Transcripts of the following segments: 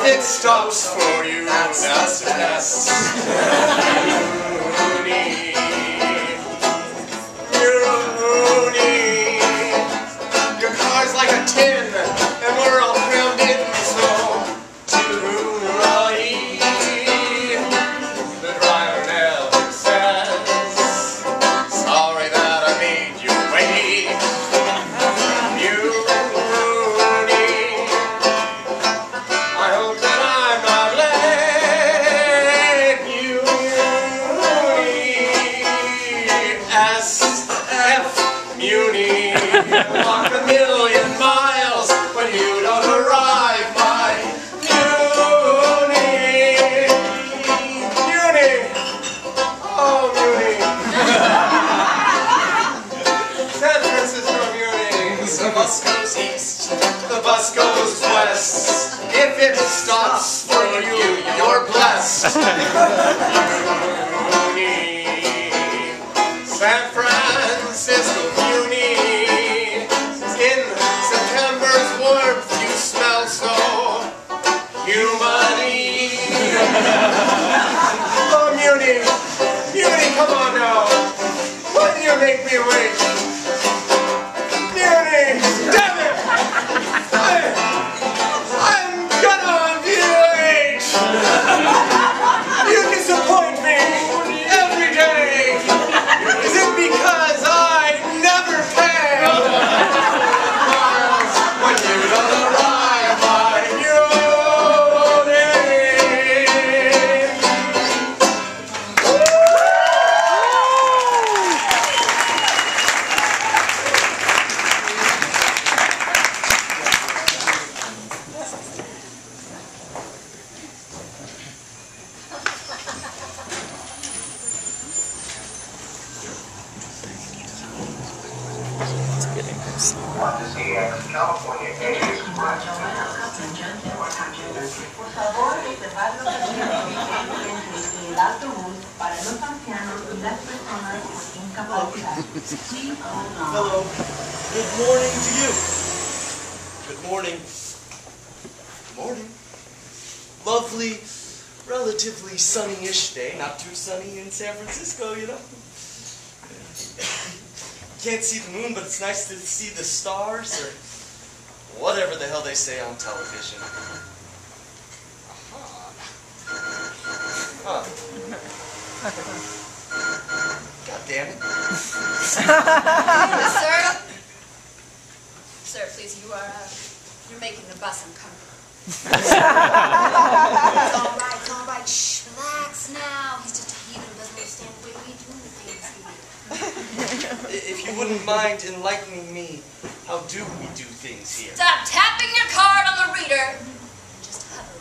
it stops for you, that's the best. Mooney, you're a Mooney. Your car's like a tin, and we're all crammed in, so to Wylie, the driver never says, sorry that I made you wait. Muni, walk a million miles when you don't arrive, my Muni. Muni, oh Muni. San Francisco Muni. The bus goes east, the bus goes west. If it stops for you, you're blessed. Muni, San Francisco. Oh, Muni, Muni, come on now. Why do you make me wait? Muni, damn it! I'm gonna be late. You disappoint me every day. Is it because I never pay? When you don't arrive, I California A's por favor, reservar los asientos entre el autobús para los ancianos y las personas con incapacidad. Hello. Good morning to you. Good morning. Morning. Lovely, relatively sunny-ish day. Not too sunny in San Francisco, you know. Can't see the moon, but it's nice to see the stars, or whatever the hell they say on television. Huh. God damn it. Sir, please, you're making the bus uncomfortable. It's all right, shh, relax now. He's just a heathen who doesn't understand the way we do things here. If you wouldn't mind enlightening me, how do we do things here? Stop tapping your card on the reader. Just hover.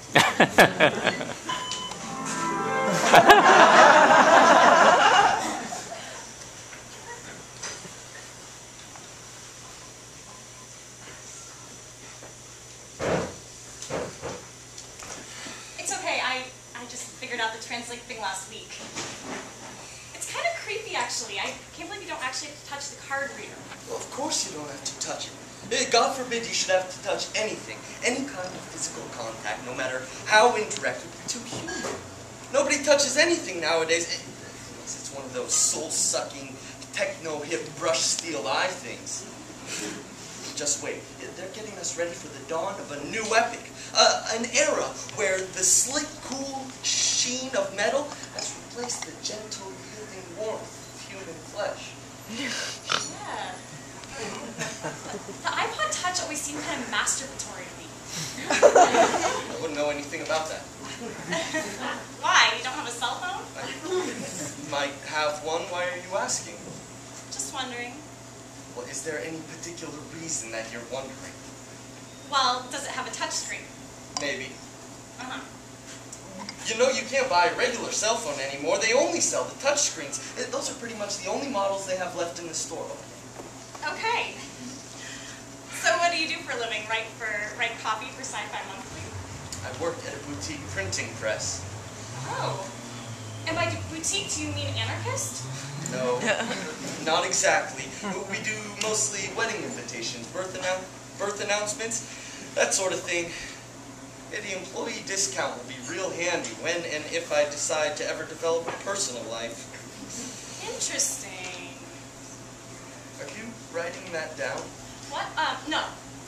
It's okay. I just figured out the translate thing last week. It's kind of creepy, actually. I can't believe you don't actually have to touch the card reader. Well, of course you don't have to touch it. God forbid you should have to touch anything. Any kind of physical contact, no matter how indirect, would be too human. Nobody touches anything nowadays. It's one of those soul-sucking, techno-hip brush steel eye things. Just wait. They're getting us ready for the dawn of a new epic. An era where the slick, cool sheen of metal has replaced the gentle, healing warmth of human flesh. Yeah. The iPod Touch always seemed kind of masturbatory to me. I wouldn't know anything about that. Why? You don't have a cell phone? I might have one. Why are you asking? Just wondering. Well, is there any particular reason that you're wondering? Well, does it have a touch screen? Maybe. Uh-huh. You know, you can't buy a regular cell phone anymore. They only sell the touch screens. Those are pretty much the only models they have left in the store. Okay. So what do you do for a living? Write copy for Sci-Fi Monthly? I work at a boutique printing press. Oh. And by boutique, do you mean anarchist? No, not exactly. We do mostly wedding invitations, birth announcements, that sort of thing. Yeah, the employee discount will be real handy when and if I decide to ever develop a personal life. Interesting. Are you writing that down? What? No.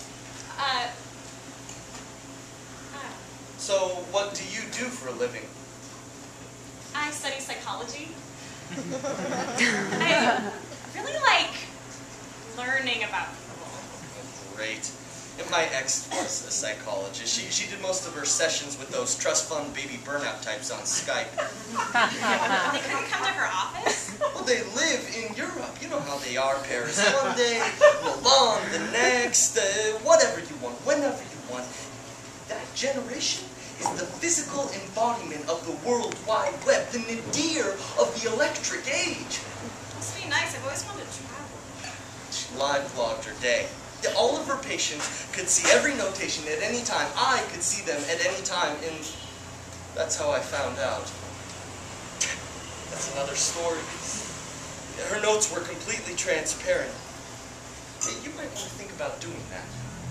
So, what do you do for a living? I study psychology. I really like learning about people. Great. And my ex was a psychologist. She did most of her sessions with those trust fund baby burnout types on Skype. They couldn't come to her office? Well, they live in Europe. You know how they are. Paris one day, Milan the next, whatever you want, whenever you want. That generation is the physical embodiment of the World Wide Web, the nadir of the electric age. Must be nice. I've always wanted to travel. She live vlogged her day. All of her patients could see every notation at any time. I could see them at any time, and that's how I found out. That's another story. Her notes were completely transparent. Hey, you might want to think about doing that.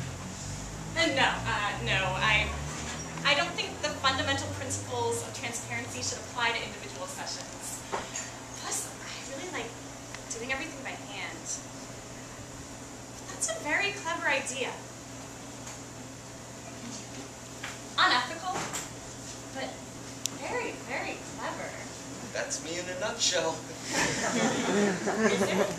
No. I don't think the fundamental principles of transparency should apply to individual sessions. Plus, I really like doing everything by hand. That's a very clever idea. Unethical, but very, very clever. That's me in a nutshell. Is it?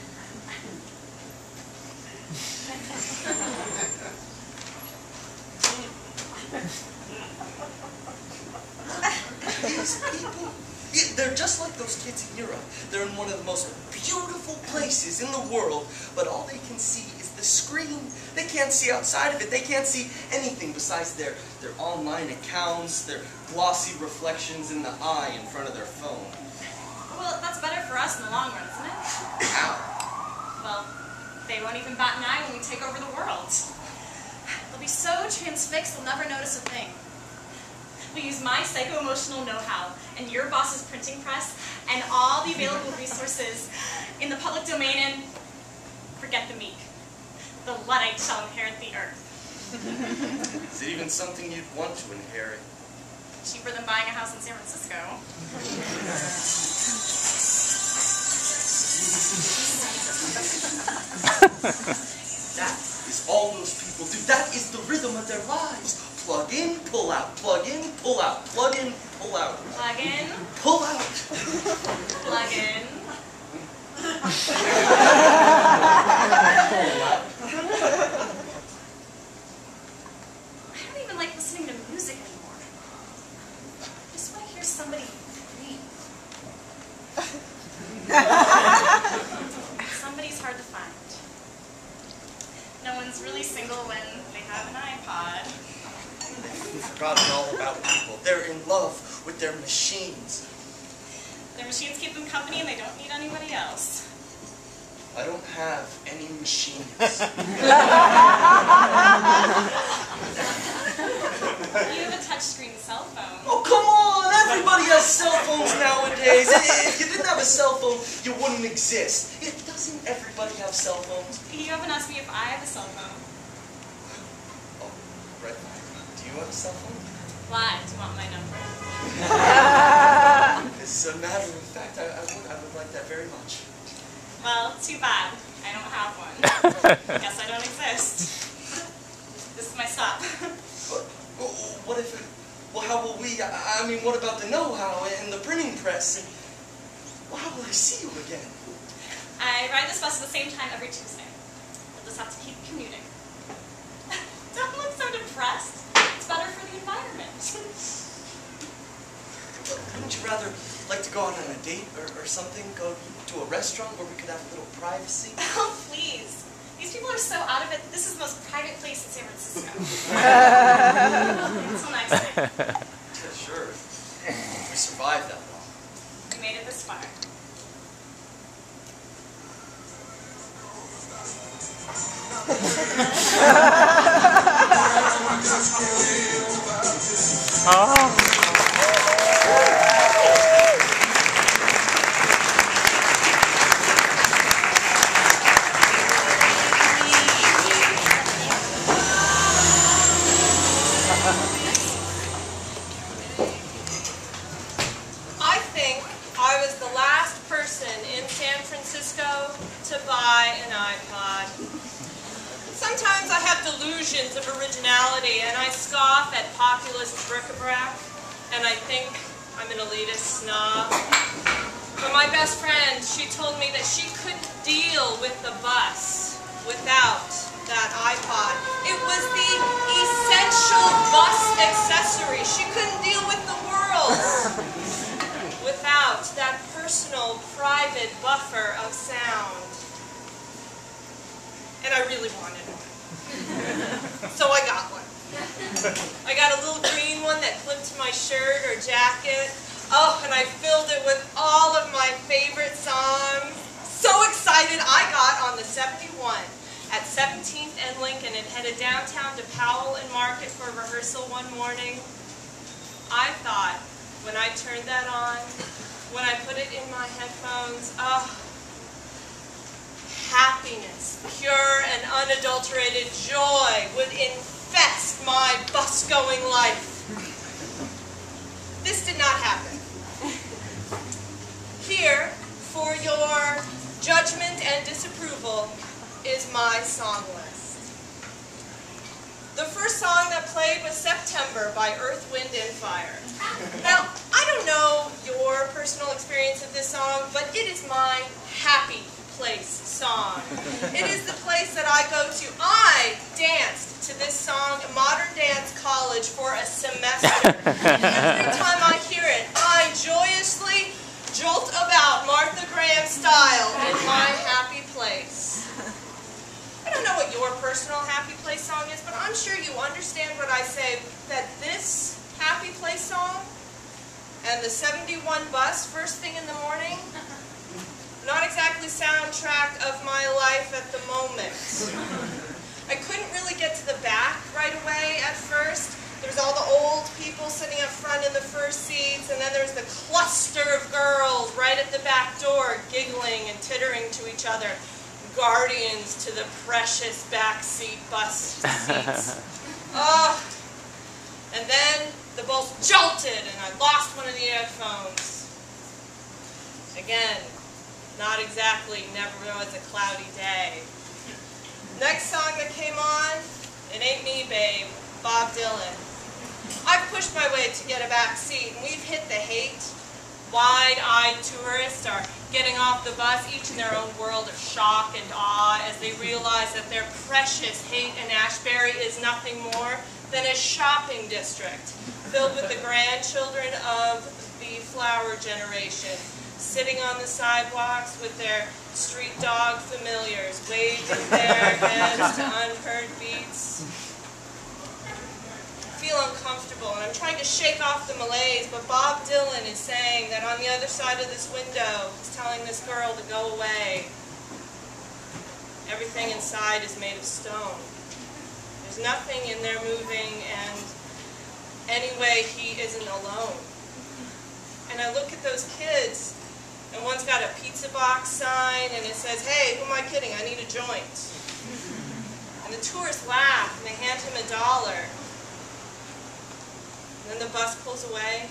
These people, yeah, they're just like those kids in Europe. They're in one of the most beautiful places in the world, but all they can see is the screen. They can't see outside of it. They can't see anything besides their online accounts, their glossy reflections in the eye in front of their phone. Well, that's better for us in the long run, isn't it? How? Well, they won't even bat an eye when we take over the world. They'll be so transfixed they'll never notice a thing. We use my psycho-emotional know-how and your boss's printing press and all the available resources in the public domain and forget the meek. The Luddite shall inherit the earth. Is it even something you'd want to inherit? Cheaper than buying a house in San Francisco. That is all those people do. That is the rhythm of their lives. Plug in, pull out, plug in, pull out, plug in, pull out. Plug in. Pull out. Plug in. I don't even like listening to music anymore. I just want to hear somebody breathe. Somebody's hard to find. No one's really single when they have an iPod. They've forgotten all about people. They're in love with their machines. Their machines keep them company and they don't need anybody else. I don't have any machines. You have a touchscreen cell phone. Oh, come on! Everybody has cell phones nowadays. If you didn't have a cell phone, you wouldn't exist. Doesn't everybody have cell phones? You haven't asked me if I have a cell phone. Oh, right. Do you have a cell phone? Why? Do you want my number? As a matter of fact, I would like that very much. Well, too bad. I don't have one. Guess I don't exist. This is my stop. What if... Well, how will we... I mean, what about the know-how and the printing press? And, well, how will I see you again? I ride this bus at the same time every Tuesday. We'll just have to keep commuting. Don't look so depressed. It's better for the environment. Wouldn't you rather like to go out on a date or something? Go to a restaurant where we could have a little privacy? Oh, please. These people are so out of it. This is the most private place in San Francisco. It's so nice. Yeah, sure. We survived that long. We made it this far. Costco to buy an iPod. Sometimes I have delusions of originality, and I scoff at populist bric-a-brac, and I think I'm an elitist snob. But my best friend, she told me that she couldn't deal with the bus without that iPod. It was the essential bus accessory. She couldn't deal with the world without that personal, private buffer of sound. And I really wanted one. So I got one. I got a little green one that clipped to my shirt or jacket. Oh, and I filled it with all of my favorite songs. So excited, I got on the 71 at 17th and Lincoln and headed downtown to Powell and Market for rehearsal one morning. I thought, when I turned that on, when I put it in my headphones, oh, happiness, pure and unadulterated joy would infest my bus-going life. This did not happen. Here, for your judgment and disapproval, is my song list. The first song that played was September by Earth, Wind, and Fire. Now, I don't know your personal experience of this song, but it is my happy place song. It is the place that I go to. I danced to this song at Modern Dance College for a semester. Every time I hear it, I joyously jolt about Martha Graham style in my happy place. I don't know what your personal happy place song is, but I'm sure you understand what I say, that this happy place song and the 71 bus first thing in the morning, not exactly soundtrack of my life at the moment. I couldn't really get to the back right away at first. There's all the old people sitting up front in the first seats, and then there's the cluster of girls right at the back door giggling and tittering to each other. Guardians to the precious backseat bus seats. Oh, and then the bus jolted and I lost one of the earphones. Again, not exactly, never was a cloudy day. Next song that came on, It Ain't Me, Babe, Bob Dylan. I've pushed my way to get a back seat, and we've hit the hate. Wide-eyed tourists are getting off the bus, each in their own world of shock and awe as they realize that their precious Haight and Ashbury is nothing more than a shopping district filled with the grandchildren of the flower generation, sitting on the sidewalks with their street dog familiars, waving their heads to unheard beats. I feel uncomfortable, and I'm trying to shake off the malaise, but Bob Dylan is saying that on the other side of this window, he's telling this girl to go away. Everything inside is made of stone. There's nothing in there moving, and anyway, he isn't alone. And I look at those kids, and one's got a pizza box sign, and it says, "Hey, who am I kidding? I need a joint." And the tourists laugh, and they hand him $1. And then the bus pulls away.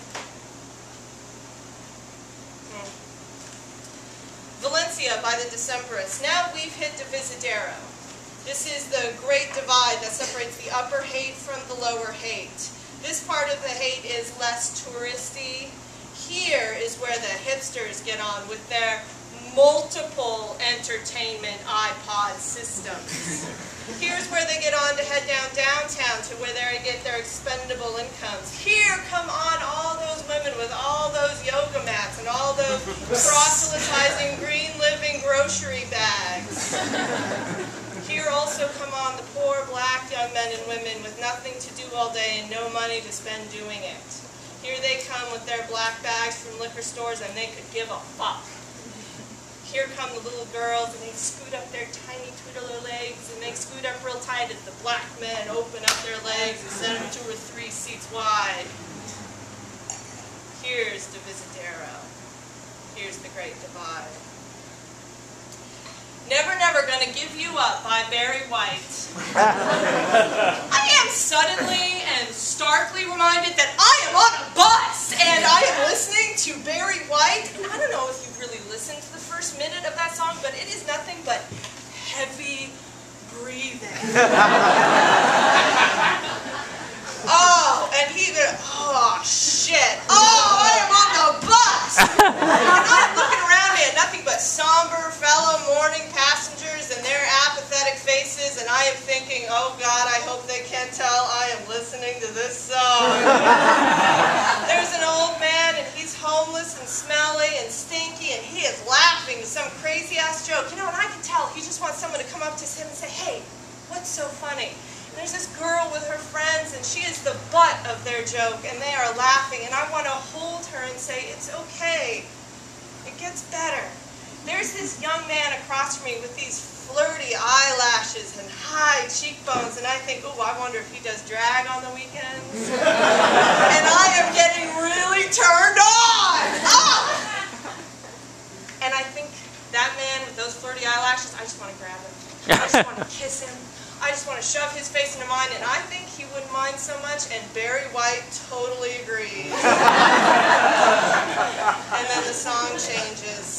Valencia by the Decemberists. Now we've hit Divisadero. This is the great divide that separates the upper Haight from the lower Haight. This part of the Haight is less touristy. Here is where the hipsters get on with their multiple entertainment iPod systems. Here's where they get on to head downtown to where they get their expendable incomes. Here come on all those women with all those yoga mats and all those proselytizing green living grocery bags. Here also come on the poor black young men and women with nothing to do all day and no money to spend doing it. Here they come with their black bags from liquor stores and they could give a fuck. Here come the little girls, and they scoot up their tiny twiddler legs, and they scoot up real tight as the black men open up their legs and set them 2 or 3 seats wide. Here's Divisadero. Here's the Great Divide. Never, Never Gonna Give You Up by Barry White. I am suddenly and starkly reminded that I am on a bus, and I am listening to Barry White. And I don't know if you've really listened to the first minute of that song, but it but heavy breathing. Oh, and he goes, oh, shit. Oh, I am on the bus. And I'm looking around me at nothing but somber fellow morning passengers and their apathetic faces, and I am thinking, oh, God, I hope they can't tell I am listening to this song. There's an old man, and he's homeless and smelly and stinky, and he is laughing at some crazy-ass joke. You know, and I can tell he just wants someone to come up to him and say, hey, what's so funny? And there's this girl with her friends, and she is the butt of their joke, and they are laughing, and I want to hold her and say, it's okay. It gets better. There's this young man across from me with these flirty eyelashes and high cheekbones, and I think, ooh, I wonder if he does drag on the weekends. And I am getting really turned on. Oh! And I think that man with those flirty eyelashes, I just want to grab him. I just want to kiss him. I just want to shove his face into mine, and I think he wouldn't mind so much, and Barry White totally agrees. And then the song changes.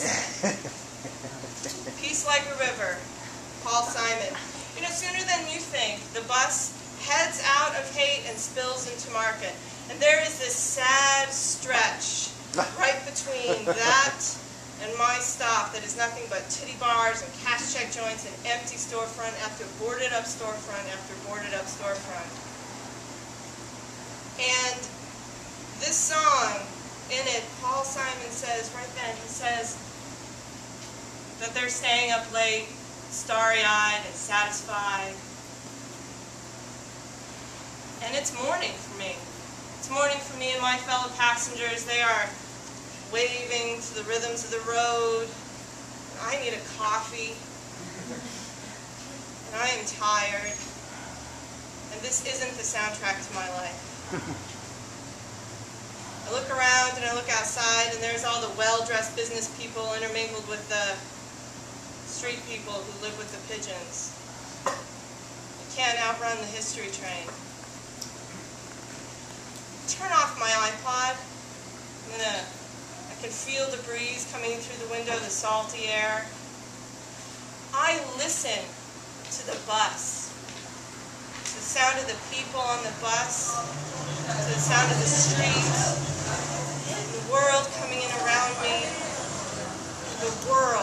Peace like a river, Paul Simon. You know, sooner than you think, the bus heads out of Haight and spills into Market. And there is this sad stretch right between that and my stop that is nothing but titty bars and cash check joints and empty storefront after boarded up storefront after boarded up storefront. And this song, in it, Paul Simon says, right then, he says that they're staying up late, starry-eyed and satisfied. And it's morning for me. It's morning for me and my fellow passengers. They are waving to the rhythms of the road. I need a coffee. And I am tired. And this isn't the soundtrack to my life. I look around and I look outside, and there's all the well-dressed business people intermingled with the street people who live with the pigeons. You can't outrun the history train. Turn off my iPod. I can feel the breeze coming through the window, the salty air. I listen to the bus, to the sound of the people on the bus, to the sound of the street, the world coming in around me, the world.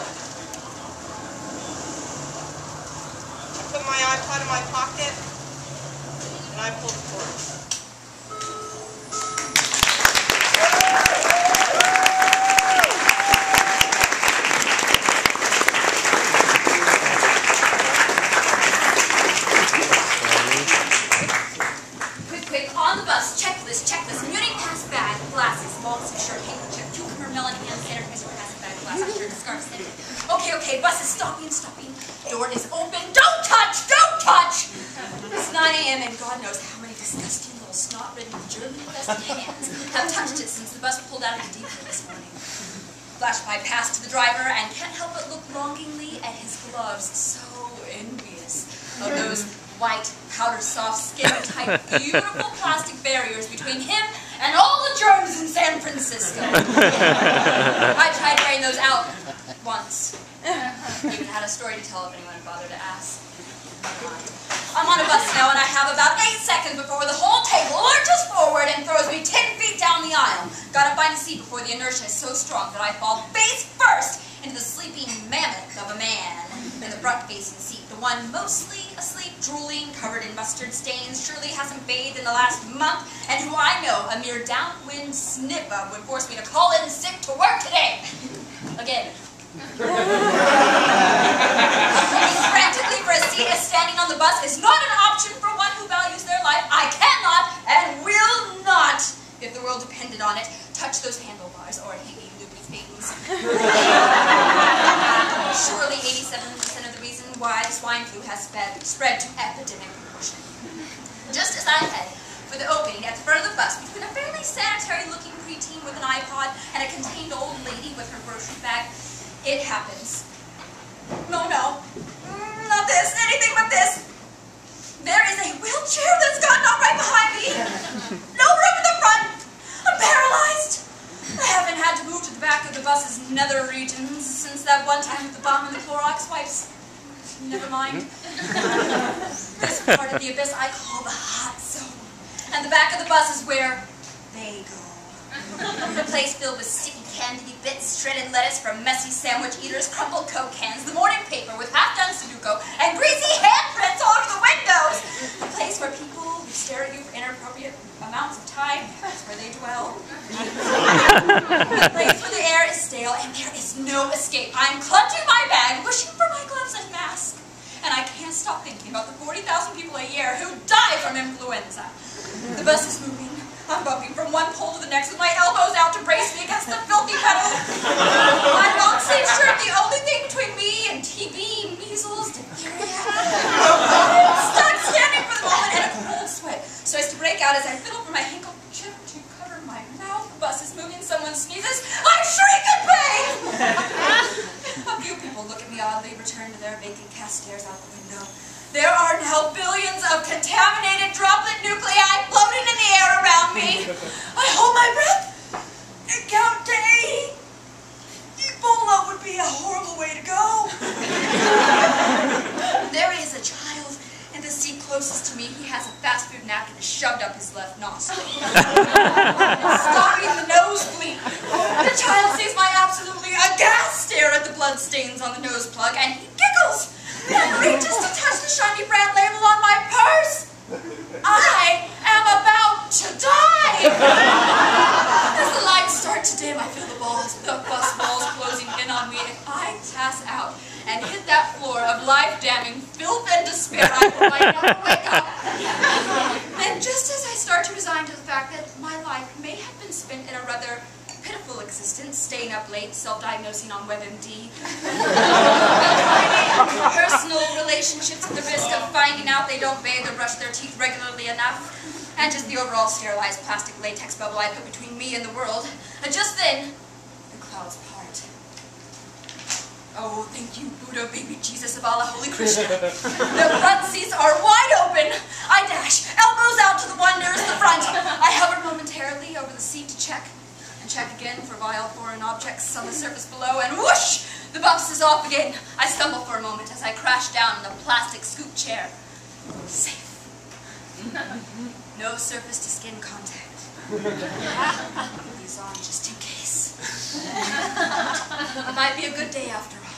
I put my iPod in my pocket, and I pull the cord. Checklist. Muni-based bag, glasses, moleskin shirt, handkerchief, cucumber, melon, hand sanitizer, plastic bag, glass, shirt, scarf, sanitizer. Okay, bus is stopping. Door is open. Don't touch! It's 9 a.m. and God knows how many disgusting little snot-ridden German-infested hands have touched it since the bus pulled out of the depot this morning. Flash my pass to the driver and can't help but look longingly at his gloves, so envious of those white, powder-soft skin-type, beautiful plastic barriers between him and all the germs in San Francisco. I tried wearing those out once. Even had a story to tell if anyone bothered to ask. I'm on a bus now, and I have about 8 seconds before the whole table lurches forward and throws me 10 feet down the aisle. Gotta find a seat before the inertia is so strong that I fall face first into the sleeping mammoth of a man in the front-facing seat. The one mostly asleep, drooling, covered in mustard stains, surely hasn't bathed in the last month, and who I know, a mere downwind sniffer, would force me to call in sick to work today. Again. Looking frantically for a seat as standing on the bus is not an option for one who values their life. I cannot and will not, if the world depended on it, touch those handlebars or hanging loopy things. Surely 87% of the reason why the swine flu has spread to epidemic proportion. Just as I head for the opening at the front of the bus between a fairly sanitary-looking preteen with an iPod and a contained old lady with her grocery bag, it happens. No, not this, anything but this. There is a wheelchair that's gotten up right behind me. No room in the front. I'm paralyzed. I haven't had to move to the back of the bus's nether regions since that one time with the bomb and the Clorox wipes. never mind. This part of the abyss I call the hot zone. And the back of the bus is where they go. A place filled with sticky candy bits, shredded lettuce from messy sandwich eaters, crumpled Coke cans, the morning paper with half-done Sudoku, and greasy handprints all over the windows. A place where people who stare at you for inappropriate amounts of time, that's where they dwell. A place where the air is stale and there is no escape. I'm clutching my bag, wishing for my gloves and mask. And I can't stop thinking about the 40,000 people a year who die from influenza. The bus is moving. I'm bumping from one pole to the next with my elbows out to brace me against the filthy pedal. My long sleeve shirt, the only thing between me and TB, measles, diphtheria. I'm stuck standing for the moment in a cold sweat. So as to break out as I fiddle for my handkerchief to cover my mouth. The bus is moving, someone sneezes. I shriek in pain! A few people look at me oddly, return to their vacant cast stares out the window. There are now billions of contaminated droplet nuclei floating in the air around me. I hold my breath and count to 80. Ebola would be a horrible way to go. There is a child in the seat closest to me. He has a fast food napkin shoved up his left nostril. Stopping the nosebleed. The child sees my absolutely aghast stare at the blood stains on the nose plug and he giggles. And reaches to touch the shiny brand label on my purse. I am about to die. As the lights start to dim, I feel the bus walls closing in on me. If I pass out and hit that floor of life-damning filth and despair, I might never wake up. And just as I start to resign to the fact that my life may have been spent in a rather pitiful existence, staying up late, self-diagnosing on WebMD, personal relationships at the risk of finding out they don't bathe or brush their teeth regularly enough, and just the overall sterilized plastic latex bubble I put between me and the world. And just then, the clouds part. Oh, thank you, Buddha, baby Jesus of Allah, Holy Krishna. The front seats are wide open. I dash, elbows out to the wonders, the front. I hover momentarily over the seat to check. And check again for vile foreign objects on the surface below, and whoosh! The bus is off again. I stumble for a moment as I crash down in the plastic scoop chair. Safe. No surface to skin contact. Put these on just in case. It might be a good day after all.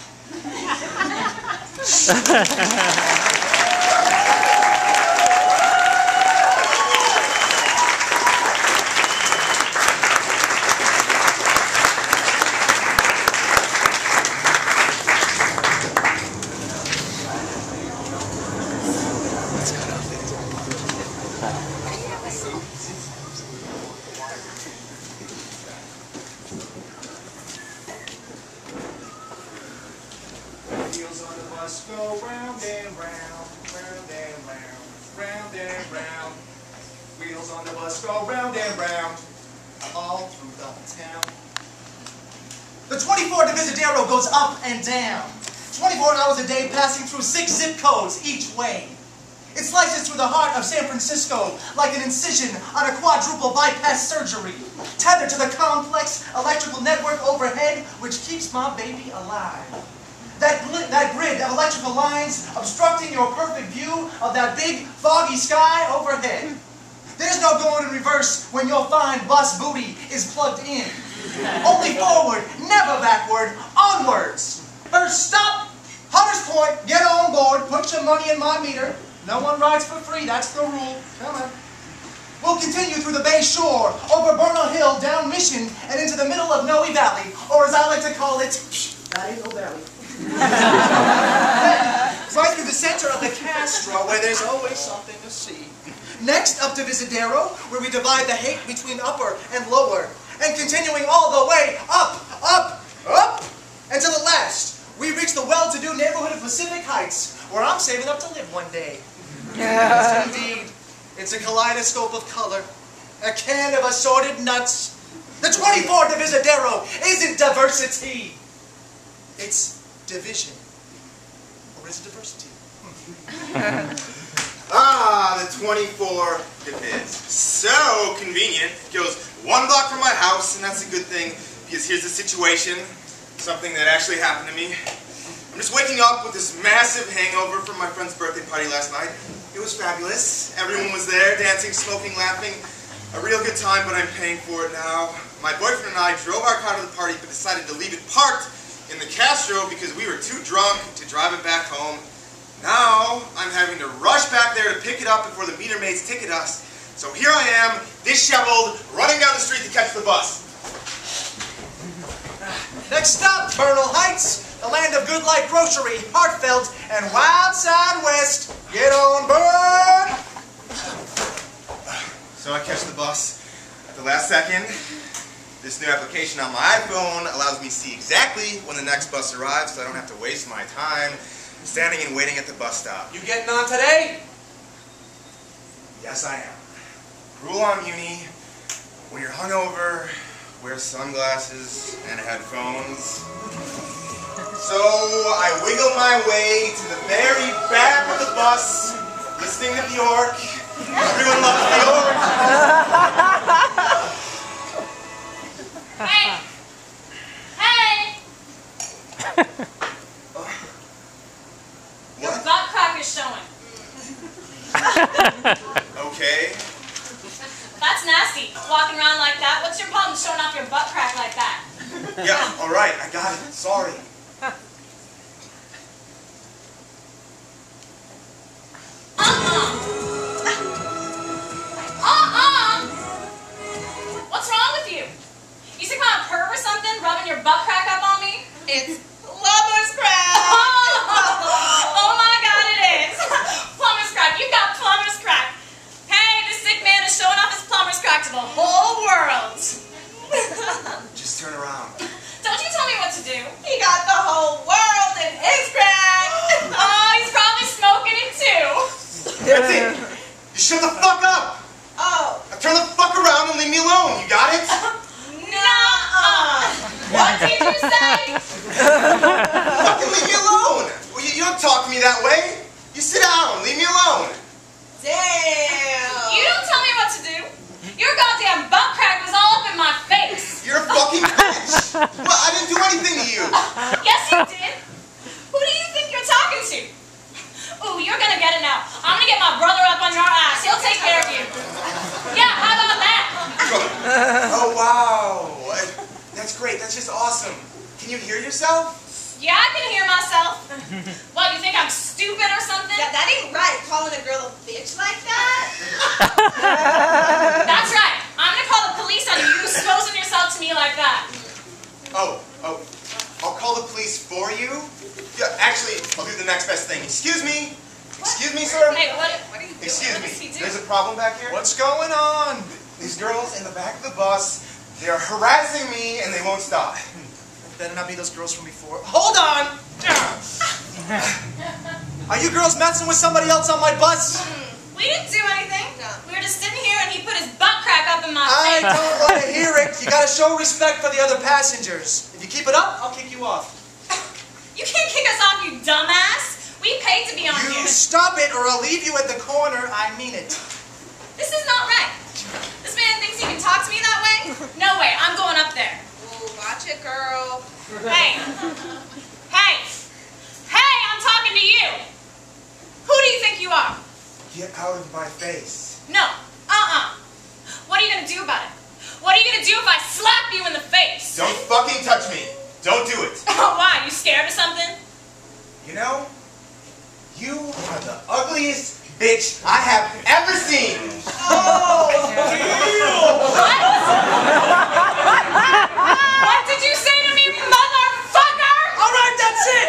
Go round and round, round and round, round and round. Wheels on the bus go round and round, all through the town. The 24 Divisadero goes up and down, 24 hours a day passing through 6 zip codes each way. It slices through the heart of San Francisco like an incision on a quadruple bypass surgery, tethered to the complex electrical network overhead which keeps my baby alive. That grid of electrical lines obstructing your perfect view of that big, foggy sky overhead. There's no going in reverse when your fine bus booty is plugged in. Only forward, never backward, onwards. First stop, Hunter's Point, get on board, put your money in my meter. No one rides for free, that's the rule. Come on. We'll continue through the Bay Shore, over Burnell Hill, down Mission, and into the middle of Noe Valley, or as I like to call it, that ain't no valley. Right through the center of the Castro, where there's always something to see. Next, up to Visadero, where we divide the hate between upper and lower. And continuing all the way up, up, up, and to the last, we reach the well-to-do neighborhood of Pacific Heights, where I'm saving up to live one day. Yes, indeed. It's a kaleidoscope of color, a can of assorted nuts. The 24 Divisadero isn't diversity. It's division. Or is it diversity? The 24 Diviz. So convenient. Goes 1 block from my house, and that's a good thing, because here's the situation. Something that actually happened to me. I'm just waking up with this massive hangover from my friend's birthday party last night. It was fabulous. Everyone was there, dancing, smoking, laughing. A real good time, but I'm paying for it now. My boyfriend and I drove our car to the party, but decided to leave it parked in the Castro because we were too drunk to drive it back home. Now, I'm having to rush back there to pick it up before the meter maids ticket us. So here I am, disheveled, running down the street to catch the bus. Next stop, Bernal Heights, the land of good life grocery, heartfelt, and wild side west. Get on board! So I catch the bus at the last second. This new application on my iPhone allows me to see exactly when the next bus arrives, so I don't have to waste my time standing and waiting at the bus stop. You getting on today? Yes, I am. Rule on Muni, when you're hungover, wear sunglasses and headphones. So I wiggle my way to the very back of the bus, listening to Bjork. Everyone loves Bjork. Hey! Hey! Your What? butt crack is showing. Okay. That's nasty. Walking around like that. What's your problem showing off your butt crack like that? Yeah, alright, I got it. Sorry. What's wrong with you? You some kind of perv or something rubbing your butt crack up on me? It's lover's crack. Oh my god, it is. Plumber's crack. You got plumber's crack. Hey, this sick man is showing off his plumber's crack to the whole world. Just turn around. Don't you tell me what to do. He got the whole world in his crack. Oh, he's probably smoking it too. That's it. You shut the fuck up. Oh, Now turn the fuck around and leave me alone. You got it? Nuh-uh. What did you say? Fucking leave me alone. Well, you don't talk to me that way. You sit down. Leave me alone. damn. You don't tell me what to do. Your goddamn butt crack was all up in my face. You're a fucking bitch. Well, I didn't do anything to you. Yes, you did. Who do you think you're talking to? Ooh, you're gonna get it now. I'm gonna get my brother up on your ass. He'll take care of you. Yeah, how about that? Oh, wow. That's great. That's just awesome. Can you hear yourself? Yeah, I can hear myself. What, you think I'm stupid or something? Yeah, that ain't right, calling a girl a bitch like that. That's right. I'm gonna call the police on you exposing yourself to me like that. Oh, I'll call the police for you. Yeah, actually, I'll do the next best thing. Excuse me. Excuse me, sir. Hey, what are you doing? Excuse What me. does he do? There's a problem back here. What's going on? These girls in the back of the bus, they're harassing me and they won't stop. Better not be those girls from before. Hold on! Are you girls messing with somebody else on my bus? We didn't do anything. No. We were just sitting here and he put his butt crack up in my I face. don't want to hear it. You gotta show respect for the other passengers. If you keep it up, I'll kick you off. You can't kick us off, you dumbass. We paid to be on You here. stop it or I'll leave you at the corner. I mean it. This is not right. This man thinks he can talk to me that way? No way, I'm going up there. Ooh, watch it, girl. Hey. Hey. Hey, I'm talking to you. Who do you think you are? Get out of my face. No. What are you going to do about it? What are you going to do if I slap you in the face? Don't fucking touch me. Don't do it. Why? You scared or something? You know, you are the ugliest bitch I have ever seen. Oh, What? What did you say to me, motherfucker? All right, that's it.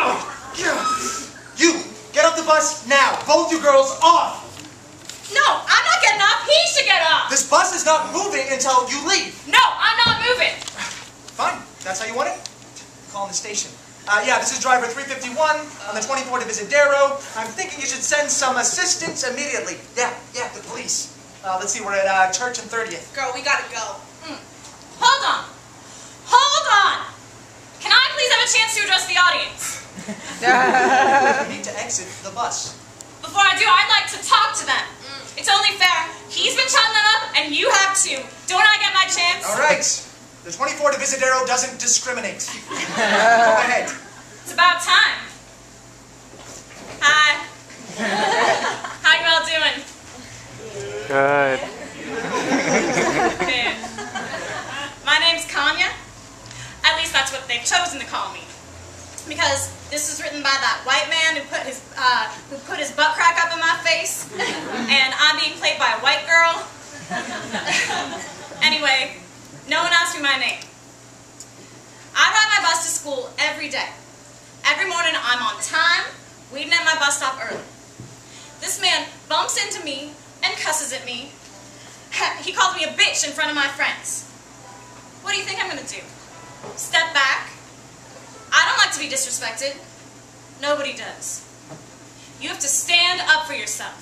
You, get off the bus now. Both you girls off. No, I'm not getting off. He should get off. This bus is not moving until you leave. No, I'm not moving. Fine. That's how you want it? Call the station. Yeah, this is driver 351 on the 24 to Visadero. I'm thinking you should send some assistance immediately. Yeah, the police. Let's see, we're at Church and 30th. girl, we gotta go. Hold on. Hold on. Can I please have a chance to address the audience? You need to exit the bus. Before I do, I'd like to talk to them. It's only fair. He's been chatting them up, and you have too. Don't I get my chance? All right. The 24 to Visadero doesn't discriminate. Go ahead. It's about time. Hi. How you all doing? Good. Good. My name's Kanya. At least that's what they've chosen to call me. Because this was written by that white man who put his butt crack up in my face, and I'm being played by a white girl. Anyway, no one asked me my name. I ride my bus to school every day. Every morning I'm on time, waiting at my bus stop early. This man bumps into me and cusses at me. He calls me a bitch in front of my friends. What do you think I'm going to do? Step back? I don't like to be disrespected. Nobody does. You have to stand up for yourself.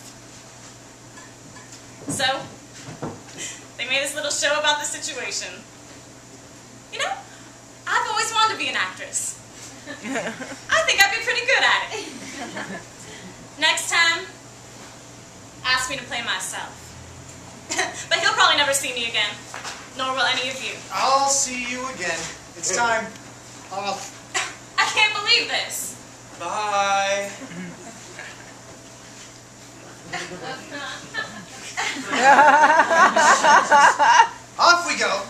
So, they made this little show about the situation. You know, I've always wanted to be an actress. I think I'd be pretty good at it. Next time, ask me to play myself. But he'll probably never see me again, nor will any of you. I'll see you again. It's time. Off. I can't believe this. Bye. Off we go.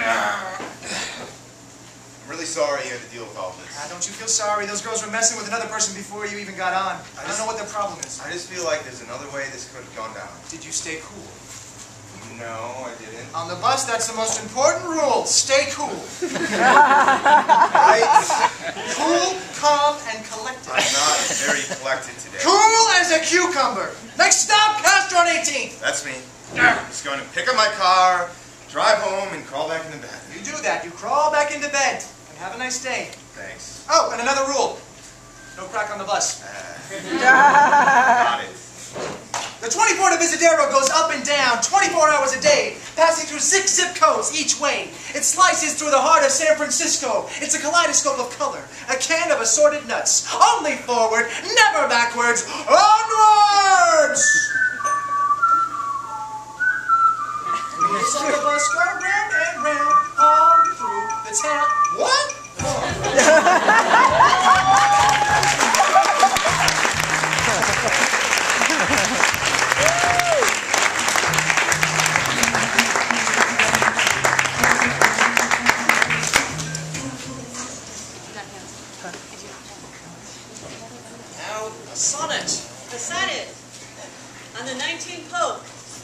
I'm really sorry you had to deal with all this. Don't you feel sorry? Those girls were messing with another person before you even got on. I don't know what their problem is. I just feel like there's another way this could have gone down. Did you stay cool? No, I didn't. On the bus, that's the most important rule. Stay cool. Right? Cool, calm, and collected. I'm not very collected today. Cool as a cucumber. Next stop, Castro on 18th. That's me. I'm just going to pick up my car, drive home, and crawl back into bed. You do that. You crawl back into bed. And have a nice day. Thanks. Oh, and another rule. No crack on the bus. Got it. The 24 to Visadero goes up and down 24 hours a day, passing through 6 zip codes each way. It slices through the heart of San Francisco. It's a kaleidoscope of color, a can of assorted nuts. Only forward, never backwards, onwards! Wheels on the bus go round and round, all through the town. What? Now, a sonnet. A sonnet on the 19th Pope.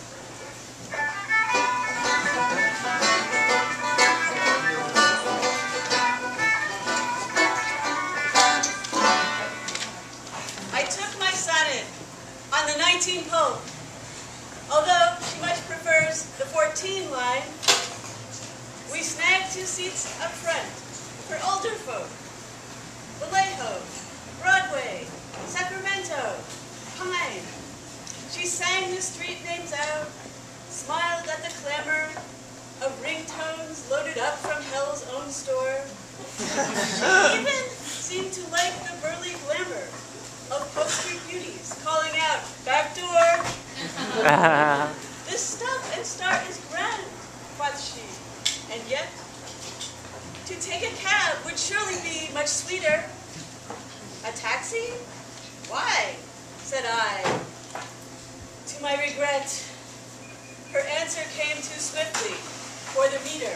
I took my sonnet on the 19th Pope. Although she much prefers the 14 line, we snagged 2 seats up front for older folk. Vallejo, Broadway, Sacramento, Pine. She sang the street names out, smiled at the clamor of ringtones loaded up from hell's own store. She even seemed to like the burly glamour of post-street beauties calling out, "Back door!" This stop and start is grand, quoth she, and yet to take a cab would surely be much sweeter. A taxi? Why? Said I. To my regret, her answer came too swiftly for the meter.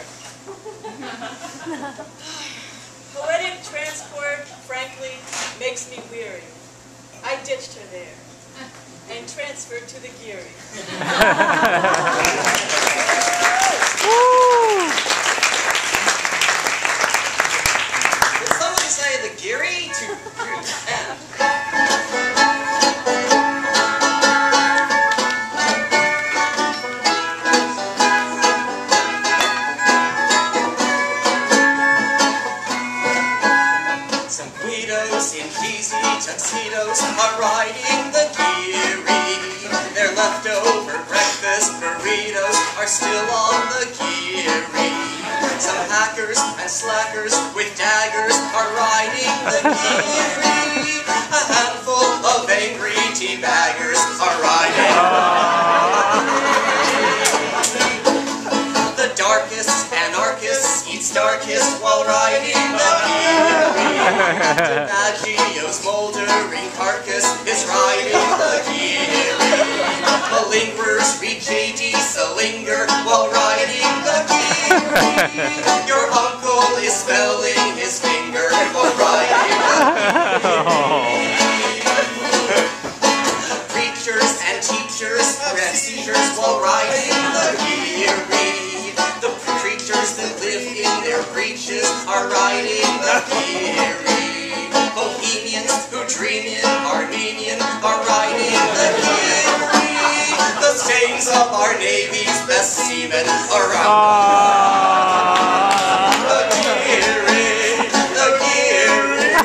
Poetic transport, frankly, makes me weary. I ditched her there and transferred to the Geary. Did somebody say the Geary? Some Guidos in cheesy tuxedos are riding the Geary. Their leftover breakfast burritos are still on the Geary. Some hackers and slackers with daggers are riding the Geary. A handful of angry teabaggers are riding the darkest anarchists eat Starkist while riding the Geary. lingering carcass is riding the Geary. Malingerers read J.D. Salinger while riding the Geary. Your uncle is spelling his finger while riding the Geary. Preachers and teachers grant seizures while riding the Geary. The creatures that live in their breeches are riding the Geary. Bohemians who dream in Armenian are riding the Geary. The stains of our Navy's best seamen are riding the Geary. The Geary.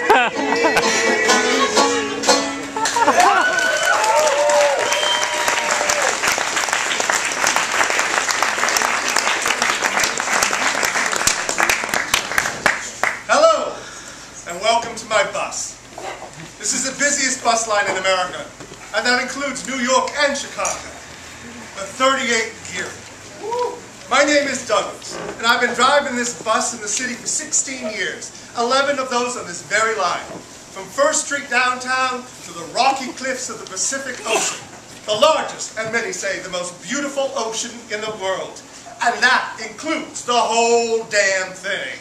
Hello, and welcome to my bus. This is the busiest bus line in America, and that includes New York and Chicago. The 38th gear. My name is Douglas, and I've been driving this bus in the city for 16 years, 11 of those on this very line. From First Street downtown to the rocky cliffs of the Pacific Ocean, the largest, and many say the most beautiful ocean in the world. And that includes the whole damn thing.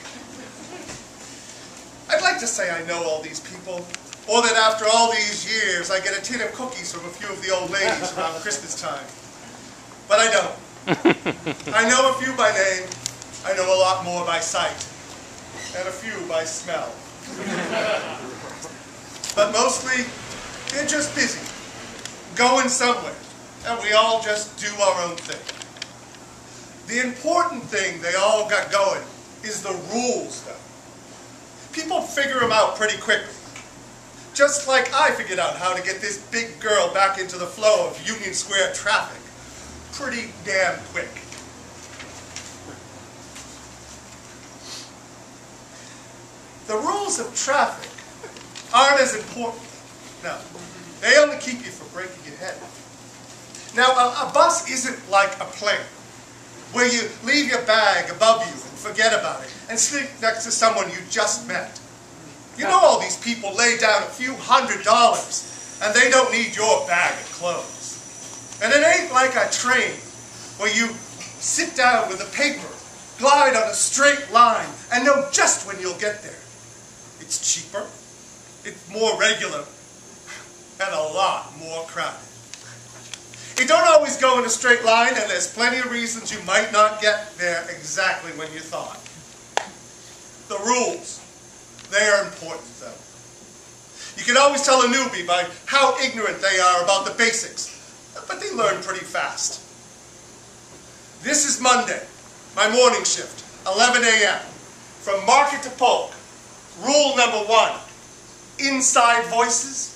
I'd like to say I know all these people, or that after all these years I get a tin of cookies from a few of the old ladies around Christmas time. But I don't. I know a few by name, I know a lot more by sight, and a few by smell. But mostly, they're just busy, going somewhere, and we all just do our own thing. The important thing they all got going is the rules, though. People figure them out pretty quickly. Just like I figured out how to get this big girl back into the flow of Union Square traffic. Pretty damn quick. The rules of traffic aren't as important. No, they only keep you from breaking your head. Now, a bus isn't like a plane, where you leave your bag above you and forget about it, and sleep next to someone you just met. You know all these people lay down a few $100s, and they don't need your bag of clothes. And it ain't like a train, where you sit down with a paper, glide on a straight line, and know just when you'll get there. It's cheaper, it's more regular, and a lot more crowded. It don't always go in a straight line, and there's plenty of reasons you might not get there exactly when you thought. The rules, they are important, though. You can always tell a newbie by how ignorant they are about the basics, but they learn pretty fast. This is Monday, my morning shift, 11 a.m., from market to polk. Rule number 1, inside voices.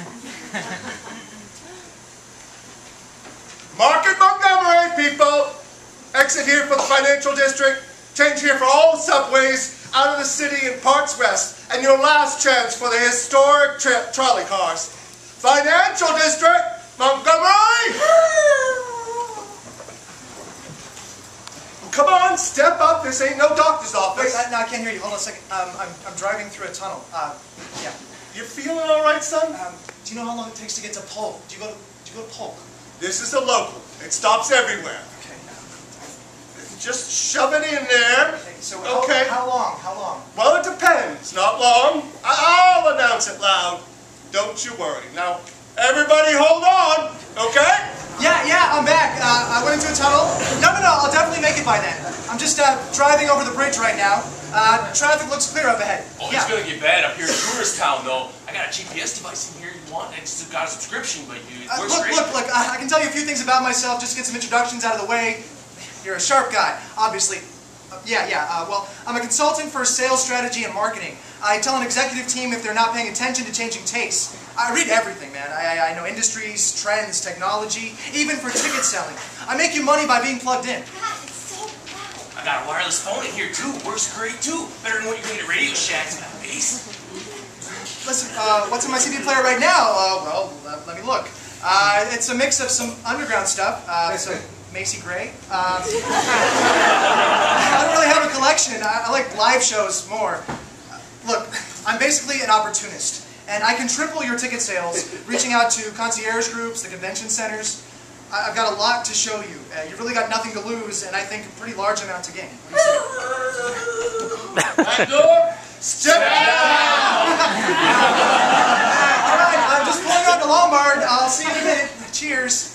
Market Montgomery, people! Exit here for the financial district, change here for all subways, out of the city and parts west, and your last chance for the historic trolley cars. Financial district, Montgomery! Come on, step up, this ain't no doctor's office. Wait, no, I can't hear you. Hold on a second. I'm driving through a tunnel. Yeah. You feeling all right, son? Do you know how long it takes to get to Polk? Do you go to Polk? This is a local. It stops everywhere. Okay. Just shove it in there. Okay, so okay. How long? How long? Well, it depends. Not long. I'll announce it loud. Don't you worry. Now, everybody hold on, okay? Yeah, I'm back. I went into a tunnel. No, I'll definitely make it by then. I'm just driving over the bridge right now. Traffic looks clear up ahead. Oh, it's gonna get bad up here in tourist town, though. I got a GPS device in here you want. I just got a subscription, but it works great. Look, I can tell you a few things about myself, just to get some introductions out of the way. You're a sharp guy, obviously. Well, I'm a consultant for sales strategy and marketing. I tell an executive team if they're not paying attention to changing tastes. I read everything, man. I know industries, trends, technology, even for ticket selling. I make you money by being plugged in. God, it's so loud. I got a wireless phone in here, too. Works great, too. Better than what you're getting at Radio Shack's bass. Listen, what's in my CD player right now? Let me look. It's a mix of some underground stuff, some Macy Gray. I don't really have a collection. I like live shows more. Look, I'm basically an opportunist. And I can triple your ticket sales, reaching out to concierge groups, the convention centers. I've got a lot to show you. You've really got nothing to lose, and I think a pretty large amount to gain. That door, step down! All right, I'm just pulling out the Lombard. I'll see you in a minute. Cheers.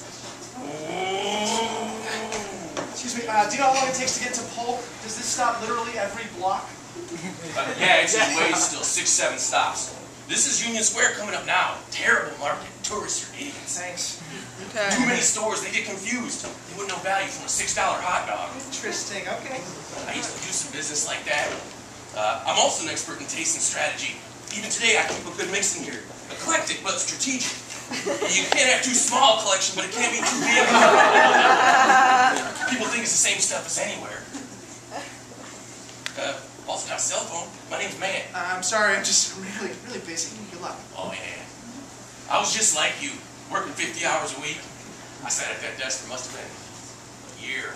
Excuse me, do you know how long it takes to get to Polk? Does this stop literally every block? Yeah, it's way still 6-7 stops. This is Union Square coming up now. Terrible market. Tourists are idiots. Thanks. Okay. Too many stores, they get confused. They wouldn't know value from a $6 hot dog. Interesting, okay. I used to do some business like that. I'm also an expert in taste and strategy. Even today, I keep a good mix in here. Eclectic, but strategic. You can't have too small a collection, but it can't be too big. People think it's the same stuff as anywhere. Also got a cell phone. My name's Man. I'm sorry, I'm just really busy. Good luck. Oh, yeah. I was just like you, working 50 hours a week. I sat at that desk for must have been a year.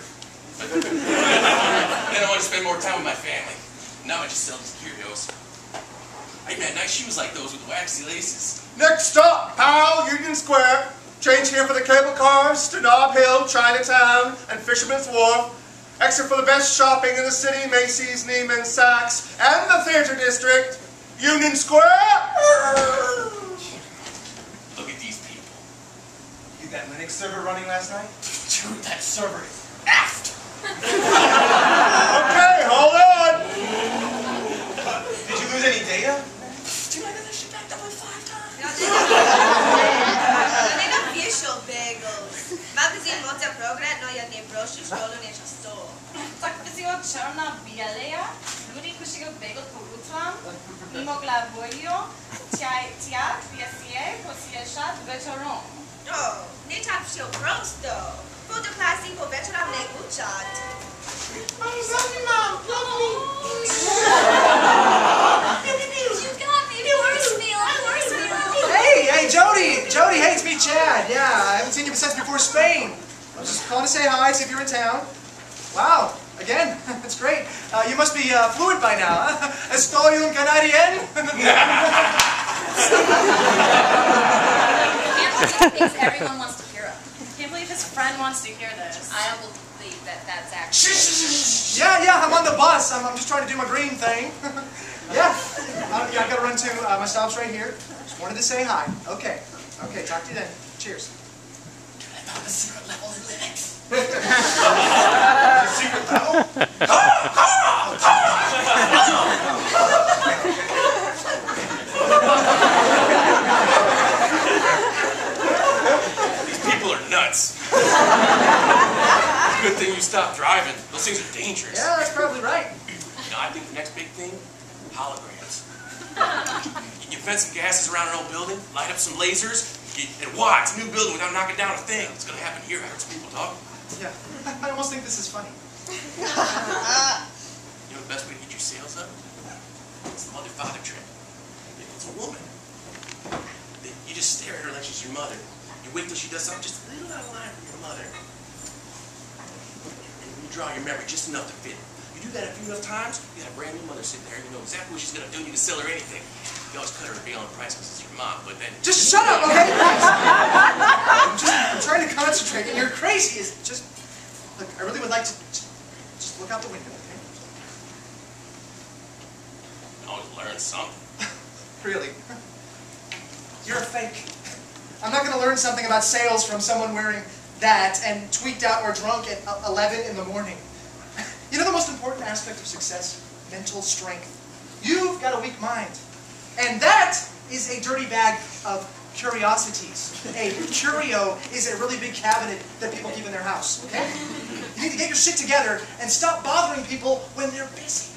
Then I wanted to spend more time with my family. Now I just sell these curios. Hey man, nice shoes like those with waxy laces. Next stop, Powell, Union Square. Change here for the cable cars to Nob Hill, Chinatown, and Fisherman's Wharf. Exit for the best shopping in the city, Macy's, Neiman, Saks, and the theater district, Union Square. Look at these people. You that Linux server running last night? Dude, that server is aft. Okay, hold on. Did you lose any data? Dude, I got that shit backed up like 5 times. Non official bagels. Magazine moja program no jak nie prosisz, rolu nie czasto. Tak wysyła czarna bialeja, ludzi kuszygo bagel poutram, mimo glawojo, tiak, wiecie, posjesza wieczorem. O, nie tak się prosto. Fotoklasy po wieczorach nie uczat. I'm sorry, Mom. Love me. You got me, force meal. Hey, Jody, hey, it's me, Chad. Yeah, I haven't seen you since before Spain. I was just calling to say hi, see if you're in town. Wow, again, that's great. You must be fluent by now, huh? Estoy un Canadian. Things everyone wants to hear of. I can't believe his friend wants to hear this. I don't believe that that's actually. Yeah, I'm on the bus. I'm just trying to do my green thing. Yeah, I gotta run to my stop's right here. Just wanted to say hi. Okay, talk to you then. Cheers. Dude, I found the secret level in Linux. Secret level? These people are nuts. Good thing you stopped driving. Those things are dangerous. Yeah, that's probably right. You know, I think the next big thing, holograms. You vent some gases around an old building, light up some lasers, and watch, it's a new building without knocking down a thing. It's gonna happen here. I heard some people talking. Yeah, I almost think this is funny. You know the best way to get your sales up? It's the mother-father trick. If it's a woman, you just stare at her like she's your mother. You wait till she does something just a little out of line from your mother. And you draw your memory just enough to fit. You do that a few enough times, you got a brand new mother sitting there, you know exactly what she's gonna do, you can sell her anything. You always cut her a deal on the price because it's your mom, but then... Just shut up, okay? I'm trying to concentrate, and you're crazy. Look, I really would like to just look out the window, okay? You always learn something. Really? You're a fake. I'm not going to learn something about sales from someone wearing that and tweaked out or drunk at 11 in the morning. You know the most important aspect of success? Mental strength. You've got a weak mind. And that is a dirty bag of curiosities. A curio is a really big cabinet that people keep in their house, okay? You need to get your shit together and stop bothering people when they're busy.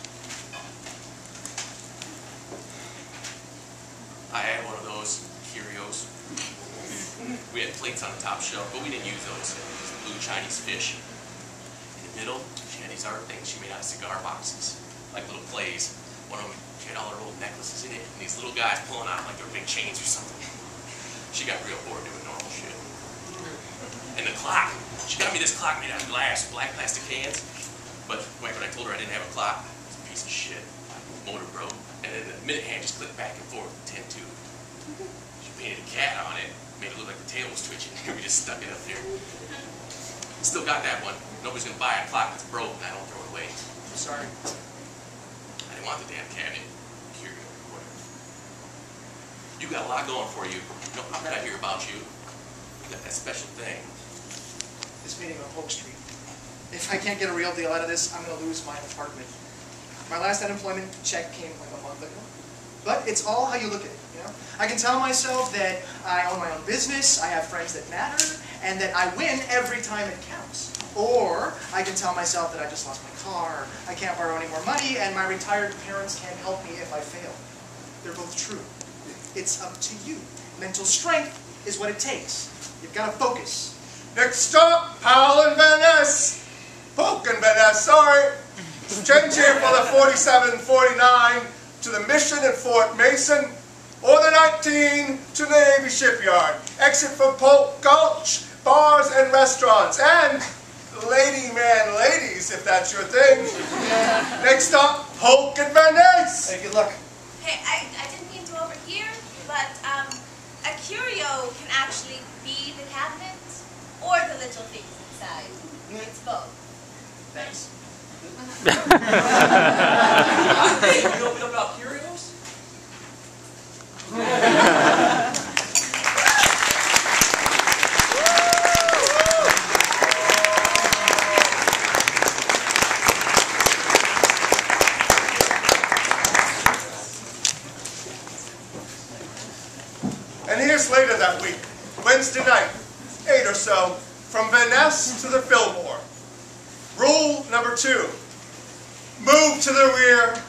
I had one of those curios. We had plates on the top shelf, but we didn't use those. These blue Chinese fish. In the middle, she had these art things she made out of cigar boxes, like little clays. One of them, she had all her old necklaces in it, and these little guys pulling out like they were big chains or something. She got real bored doing normal shit. And the clock. She got me this clock made out of glass, black plastic cans. But when I told her I didn't have a clock, it was a piece of shit. Motor broke, and then the The minute hand just clicked back and forth, 10-2. She painted a cat on it, made it look like the tail was twitching. We just stuck it up there. Still got that one. Nobody's gonna buy a clock that's broken. I don't throw it away. I'm sorry. I didn't want the damn cabinet. Curio or whatever. You got a lot going for you. You know, how did I hear about you? You got that special thing. This meeting on Polk Street. If I can't get a real deal out of this, I'm going to lose my apartment. My last unemployment check came like a month ago. But it's all how you look at it, you know? I can tell myself that I own my own business, I have friends that matter, and that I win every time it counts. Or I can tell myself that I just lost my car, I can't borrow any more money, and my retired parents can't help me if I fail. They're both true. It's up to you. Mental strength is what it takes. You've got to focus. Next stop, Powell and Van Ness. Polk and Van Ness, sorry. Change here for the 4749 to the Mission at Fort Mason, or the 19 to the Navy Shipyard. Exit from Polk Gulch, bars and restaurants, and ladies, if that's your thing. Next stop, Polk and Van Ness. Hey, good luck. Hey, I didn't mean to overhear, but a curio can actually be the cabinet or the little things inside. It's both. Thanks. You know about curios? And here's later that week, Wednesday night, 8 or so, from Van Ness to the Fillmore. Rule number 2, move to the rear